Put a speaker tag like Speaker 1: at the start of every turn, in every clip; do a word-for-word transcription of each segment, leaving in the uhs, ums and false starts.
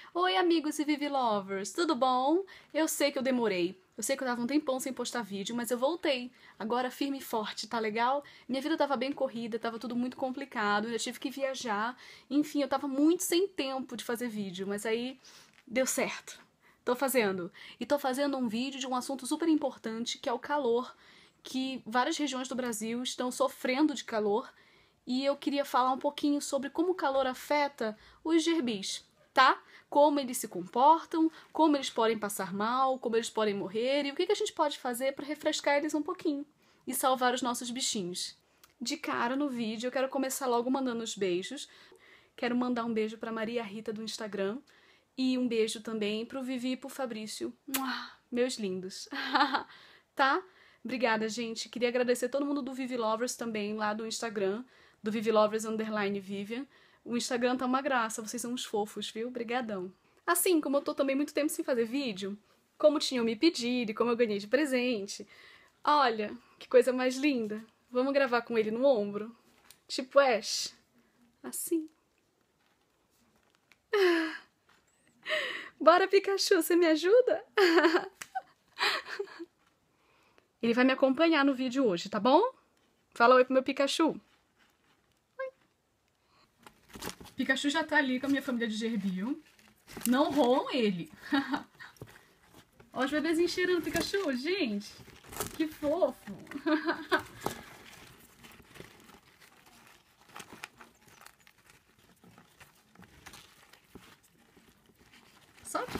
Speaker 1: Oi, amigos e Vivi Lovers, tudo bom? Eu sei que eu demorei, eu sei que eu tava um tempão sem postar vídeo, mas eu voltei, agora firme e forte, tá legal? Minha vida tava bem corrida, tava tudo muito complicado, eu tive que viajar, enfim, eu tava muito sem tempo de fazer vídeo, mas aí deu certo. Tô fazendo. E tô fazendo um vídeo de um assunto super importante, que é o calor, que várias regiões do Brasil estão sofrendo de calor, e eu queria falar um pouquinho sobre como o calor afeta os gerbis, tá? Como eles se comportam, como eles podem passar mal, como eles podem morrer e o que a gente pode fazer para refrescar eles um pouquinho e salvar os nossos bichinhos. De cara no vídeo, eu quero começar logo mandando os beijos. Quero mandar um beijo para Maria Rita do Instagram e um beijo também pro Vivi e pro Fabrício. Meus lindos. Tá? Obrigada, gente. Queria agradecer a todo mundo do Vivi Lovers também, lá do Instagram, do Vivi Lovers underline Vivian. O Instagram tá uma graça, vocês são uns fofos, viu? Brigadão. Assim, como eu tô também muito tempo sem fazer vídeo, como tinham me pedido e como eu ganhei de presente, olha, que coisa mais linda. Vamos gravar com ele no ombro? Tipo Ash. Assim. Bora, Pikachu, você me ajuda? Ele vai me acompanhar no vídeo hoje, tá bom? Fala oi pro meu Pikachu. Oi. Pikachu já tá ali com a minha família de gerbio. Não roam ele. Ó os bebezinhos cheirando Pikachu, gente. Que fofo. Sobe.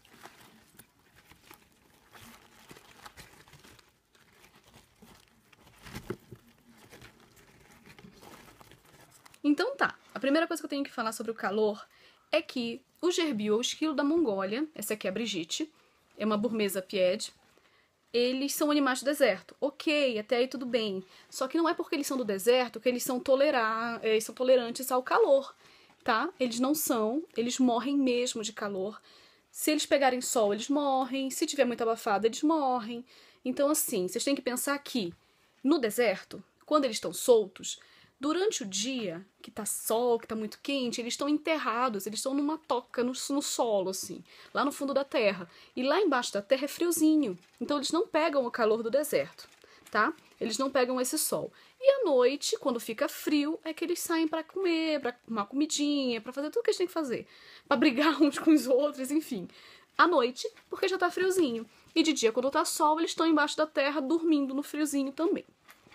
Speaker 1: Então tá, a primeira coisa que eu tenho que falar sobre o calor é que o gerbio, ou esquilo da Mongólia, essa aqui é a Brigitte, é uma burmesa pied, eles são animais do deserto. Ok, até aí tudo bem. Só que não é porque eles são do deserto que eles são, tolerar, eles são tolerantes ao calor, tá? Eles não são, eles morrem mesmo de calor. Se eles pegarem sol, eles morrem. Se tiver muito abafado, eles morrem. Então, assim, vocês têm que pensar que no deserto, quando eles estão soltos, durante o dia, que tá sol, que tá muito quente, eles estão enterrados, eles estão numa toca no, no solo, assim, lá no fundo da terra. E lá embaixo da terra é friozinho, então eles não pegam o calor do deserto, tá? Eles não pegam esse sol. E à noite, quando fica frio, é que eles saem pra comer, pra tomar comidinha, pra fazer tudo que eles têm que fazer. Pra brigar uns com os outros, enfim. À noite, porque já tá friozinho. E de dia, quando tá sol, eles estão embaixo da terra, dormindo no friozinho também.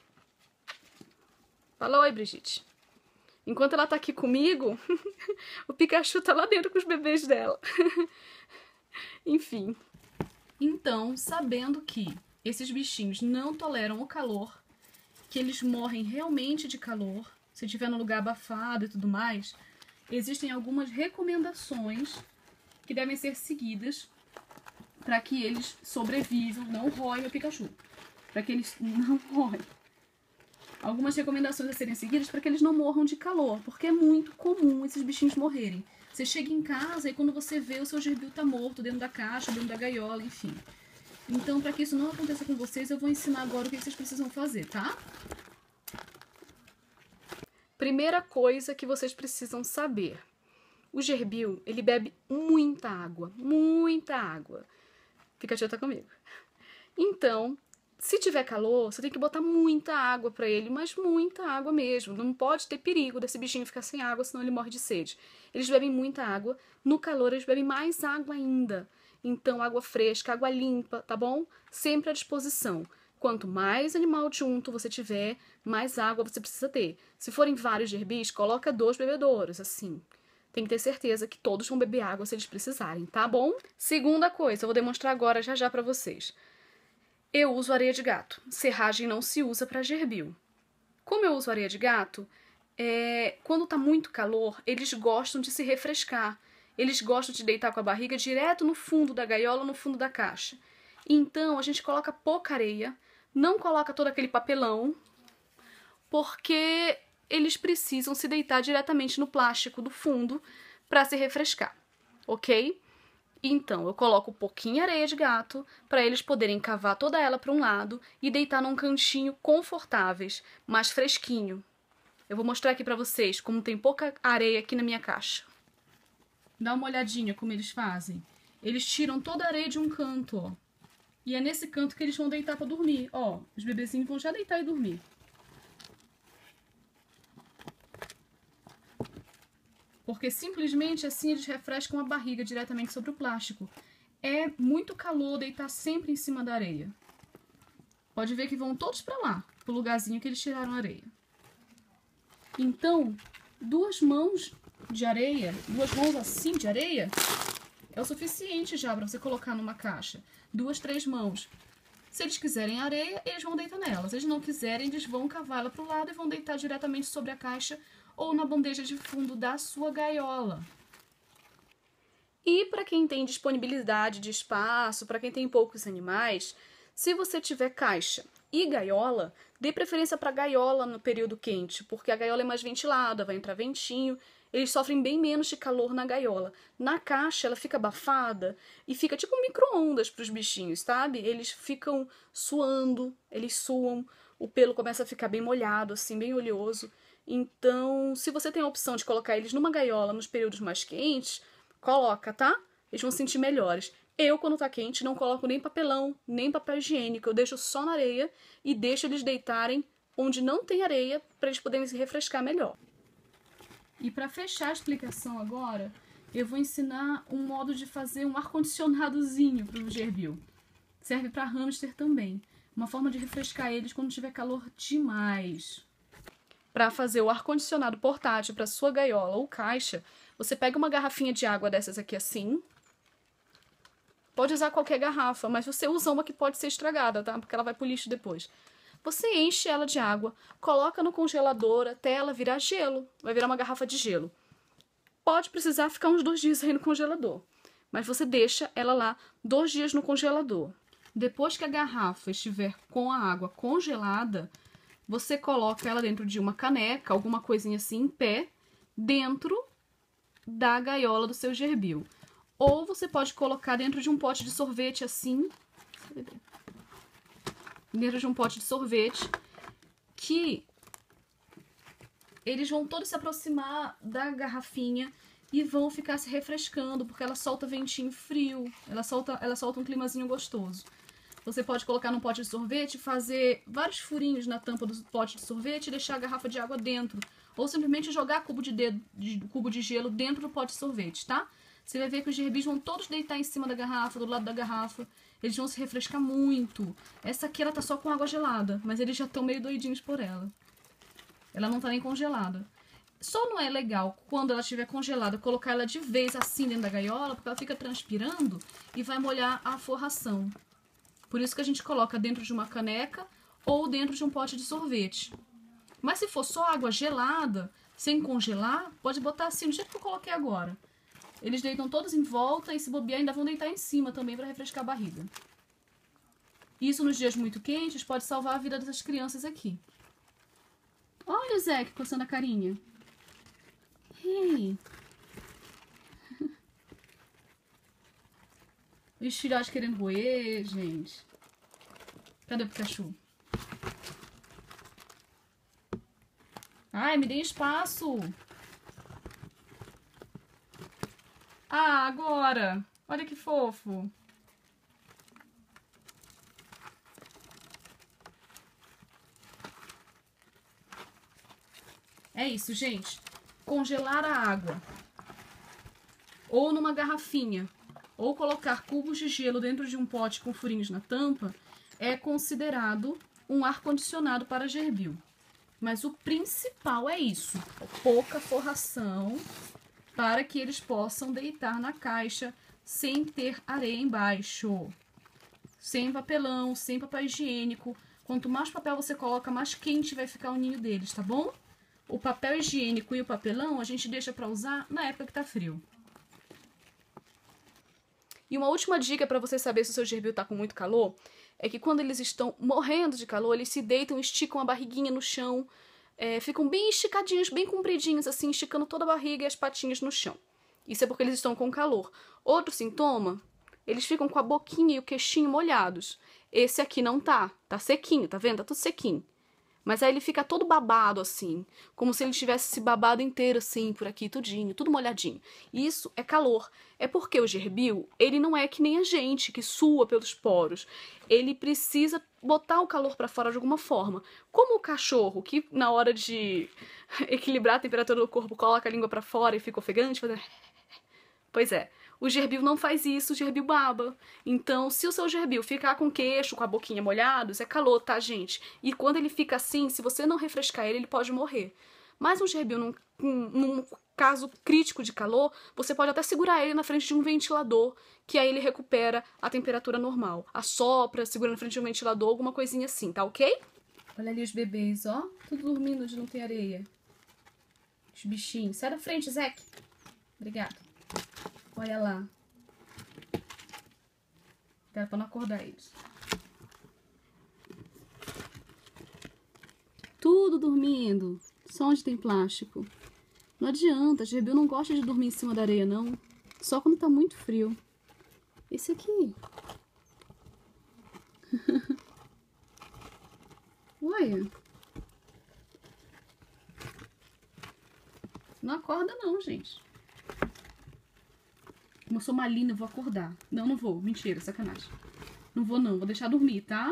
Speaker 1: Fala oi, Brigitte. Enquanto ela tá aqui comigo, o Pikachu tá lá dentro com os bebês dela. Enfim. Então, sabendo que esses bichinhos não toleram o calor, que eles morrem realmente de calor, se estiver num lugar abafado e tudo mais, existem algumas recomendações que devem ser seguidas para que eles sobrevivam, não roem o Pikachu, para que eles não roem. Algumas recomendações a serem seguidas para que eles não morram de calor, porque é muito comum esses bichinhos morrerem. Você chega em casa e quando você vê o seu gerbio tá morto dentro da caixa, dentro da gaiola, enfim. Então, para que isso não aconteça com vocês, eu vou ensinar agora o que vocês precisam fazer, tá? Primeira coisa que vocês precisam saber. O gerbio, ele bebe muita água, muita água. Pikachu tá comigo. Então, se tiver calor, você tem que botar muita água pra ele, mas muita água mesmo. Não pode ter perigo desse bichinho ficar sem água, senão ele morre de sede. Eles bebem muita água. No calor, eles bebem mais água ainda. Então, água fresca, água limpa, tá bom? Sempre à disposição. Quanto mais animal junto você tiver, mais água você precisa ter. Se forem vários gerbis, coloca dois bebedouros, assim. Tem que ter certeza que todos vão beber água se eles precisarem, tá bom? Segunda coisa, eu vou demonstrar agora já já pra vocês. Eu uso areia de gato. Serragem não se usa para gerbio. Como eu uso areia de gato, é... quando tá muito calor, eles gostam de se refrescar. Eles gostam de deitar com a barriga direto no fundo da gaiola, no fundo da caixa. Então, a gente coloca pouca areia, não coloca todo aquele papelão, porque eles precisam se deitar diretamente no plástico do fundo para se refrescar, ok? Então, eu coloco um pouquinho areia de gato para eles poderem cavar toda ela para um lado e deitar num cantinho confortáveis, mais fresquinho. Eu vou mostrar aqui para vocês como tem pouca areia aqui na minha caixa. Dá uma olhadinha como eles fazem. Eles tiram toda a areia de um canto, ó. E é nesse canto que eles vão deitar pra dormir. Ó, os bebezinhos vão já deitar e dormir. Porque simplesmente assim eles refrescam a barriga diretamente sobre o plástico. É muito calor deitar sempre em cima da areia. Pode ver que vão todos pra lá, pro lugarzinho que eles tiraram a areia. Então, duas mãos de areia, duas mãos assim de areia, é o suficiente já pra você colocar numa caixa. Duas, três mãos. Se eles quiserem areia, eles vão deitar nela. Se eles não quiserem, eles vão cavar ela pro lado e vão deitar diretamente sobre a caixa ou na bandeja de fundo da sua gaiola. E para quem tem disponibilidade de espaço, para quem tem poucos animais, se você tiver caixa e gaiola, dê preferência para gaiola no período quente, porque a gaiola é mais ventilada, vai entrar ventinho, eles sofrem bem menos de calor na gaiola. Na caixa ela fica abafada e fica tipo um micro-ondas para os bichinhos, sabe? Eles ficam suando, eles suam, o pelo começa a ficar bem molhado, assim, bem oleoso. Então, se você tem a opção de colocar eles numa gaiola nos períodos mais quentes, coloca, tá? Eles vão se sentir melhores. Eu, quando tá quente, não coloco nem papelão, nem papel higiênico. Eu deixo só na areia e deixo eles deitarem onde não tem areia para eles poderem se refrescar melhor. E para fechar a explicação agora, eu vou ensinar um modo de fazer um ar-condicionadozinho para o gerbil. Serve para hamster também. Uma forma de refrescar eles quando tiver calor demais. Para fazer o ar-condicionado portátil para sua gaiola ou caixa, você pega uma garrafinha de água dessas aqui assim. Pode usar qualquer garrafa, mas você usa uma que pode ser estragada, tá? Porque ela vai pro lixo depois. Você enche ela de água, coloca no congelador até ela virar gelo. Vai virar uma garrafa de gelo. Pode precisar ficar uns dois dias aí no congelador. Mas você deixa ela lá dois dias no congelador. Depois que a garrafa estiver com a água congelada, você coloca ela dentro de uma caneca, alguma coisinha assim, em pé, dentro da gaiola do seu gerbil. Ou você pode colocar dentro de um pote de sorvete assim, dentro de um pote de sorvete, que eles vão todos se aproximar da garrafinha e vão ficar se refrescando, porque ela solta ventinho frio, ela solta, ela solta um climazinho gostoso. Você pode colocar num pote de sorvete, fazer vários furinhos na tampa do pote de sorvete e deixar a garrafa de água dentro. Ou simplesmente jogar cubo de, dedo, de, cubo de gelo dentro do pote de sorvete, tá? Você vai ver que os gerbis vão todos deitar em cima da garrafa, do lado da garrafa. Eles vão se refrescar muito. Essa aqui, ela tá só com água gelada, mas eles já estão meio doidinhos por ela. Ela não tá nem congelada. Só não é legal, quando ela estiver congelada, colocar ela de vez assim dentro da gaiola, porque ela fica transpirando e vai molhar a forração. Por isso que a gente coloca dentro de uma caneca ou dentro de um pote de sorvete. Mas se for só água gelada, sem congelar, pode botar assim, do jeito que eu coloquei agora. Eles deitam todos em volta e se bobear ainda vão deitar em cima também para refrescar a barriga. Isso nos dias muito quentes pode salvar a vida dessas crianças aqui. Olha o Zeke coçando a carinha. Hey. Os filhotes querendo roer, gente. Cadê o Pikachu? Ai, me dê espaço. Ah, agora. Olha que fofo. É isso, gente. Congelar a água. Ou numa garrafinha. Ou colocar cubos de gelo dentro de um pote com furinhos na tampa é considerado um ar-condicionado para gerbil. Mas o principal é isso, pouca forração para que eles possam deitar na caixa sem ter areia embaixo. Sem papelão, sem papel higiênico. Quanto mais papel você coloca, mais quente vai ficar o ninho deles, tá bom? O papel higiênico e o papelão a gente deixa para usar na época que tá frio. E uma última dica para você saber se o seu gerbil tá com muito calor é que quando eles estão morrendo de calor, eles se deitam, esticam a barriguinha no chão, é, ficam bem esticadinhos, bem compridinhos, assim, esticando toda a barriga e as patinhas no chão. Isso é porque eles estão com calor. Outro sintoma, eles ficam com a boquinha e o queixinho molhados. Esse aqui não tá, tá sequinho, tá vendo? Tá tudo sequinho. Mas aí ele fica todo babado, assim, como se ele tivesse se babado inteiro, assim, por aqui, tudinho, tudo molhadinho. Isso é calor. É porque o gerbil, ele não é que nem a gente, que sua pelos poros. Ele precisa botar o calor pra fora de alguma forma. Como o cachorro, que na hora de equilibrar a temperatura do corpo, coloca a língua pra fora e fica ofegante, fazendo... Pois é, o gerbil não faz isso, o gerbil baba. Então, se o seu gerbil ficar com o queixo, com a boquinha molhados, é calor, tá, gente? E quando ele fica assim, se você não refrescar ele, ele pode morrer. Mas um gerbil, num, num caso crítico de calor, você pode até segurar ele na frente de um ventilador, que aí ele recupera a temperatura normal. Assopra, segura na frente de um ventilador, alguma coisinha assim, tá ok? Olha ali os bebês, ó. Tudo dormindo de não ter areia. Os bichinhos. Sai da frente, Zeque. Obrigada. Olha lá. Dá pra não acordar eles. Tudo dormindo. Só onde tem plástico. Não adianta, gerbil não gosta de dormir em cima da areia, não. Só quando tá muito frio. Esse aqui. Olha. Não acorda não, gente. Como eu sou malina, eu vou acordar. Não, não vou. Mentira, sacanagem. Não vou não, vou deixar dormir, tá?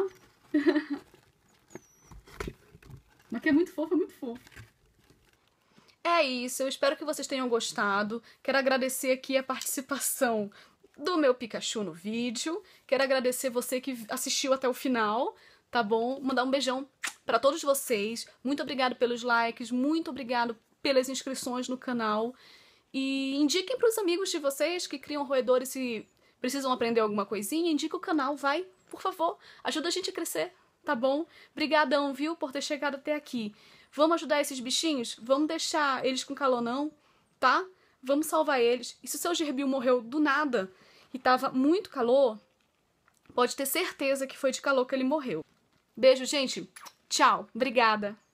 Speaker 1: Mas que é muito fofo, é muito fofo. É isso, eu espero que vocês tenham gostado. Quero agradecer aqui a participação do meu Pikachu no vídeo. Quero agradecer você que assistiu até o final, tá bom? Mandar um beijão pra todos vocês. Muito obrigado pelos likes, muito obrigado pelas inscrições no canal. E indiquem pros amigos de vocês que criam roedores e precisam aprender alguma coisinha. Indica o canal, vai, por favor. Ajuda a gente a crescer, tá bom? Brigadão, viu, por ter chegado até aqui. Vamos ajudar esses bichinhos? Vamos deixar eles com calor não, tá? Vamos salvar eles. E se o seu gerbil morreu do nada e tava muito calor, pode ter certeza que foi de calor que ele morreu. Beijo, gente. Tchau. Obrigada.